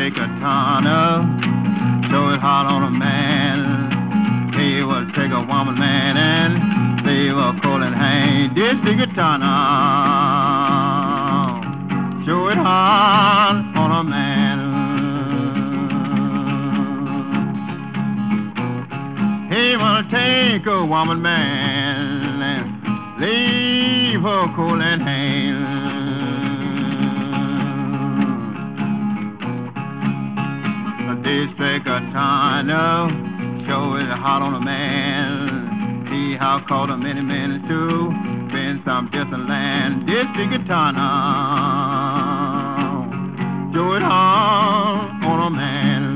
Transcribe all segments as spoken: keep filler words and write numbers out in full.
take a ton of, show it hard on a man. He will take a woman, man, and leave her cold and hang. This take a ton of, show it hard on a man. He will take a woman, man, and leave her cold and hang. This take a ton of, show it hot on a man. See how caught a many men too, been some distant land. This take a ton of, show it hot on a man.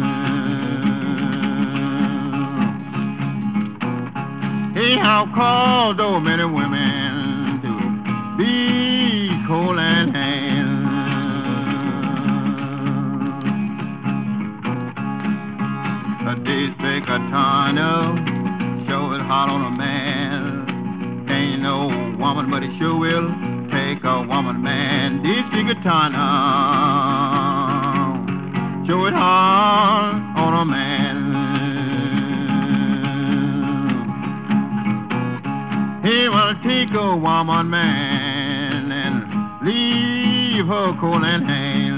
He how called those many women to be cold and hand. This take a ton of, show it hot on a man. Ain't no woman, but he sure will take a woman, man. This take a ton of, show it hot on a man. He will take a woman, man, and leave her cold and hang.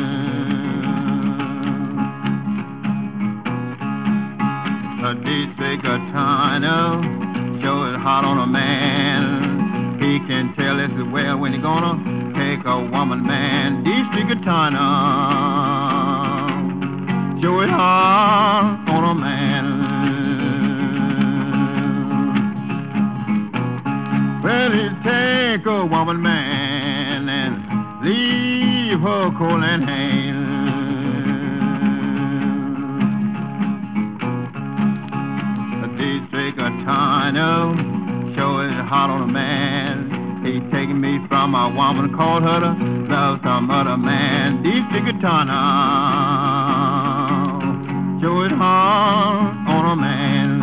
This take a ton of, show it hot on a man. He can tell as well when he gonna take a woman, man. This take a ton of, show it hot on a man. Well, he take a woman, man, and leave her cold and hang. Take a ton of, show it hot on a man. He taking me from a woman, called her to love some other man. This take a ton of, show it hot on a man.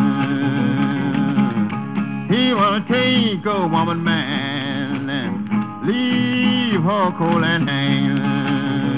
He will take a woman, man, and leave her cold and hang.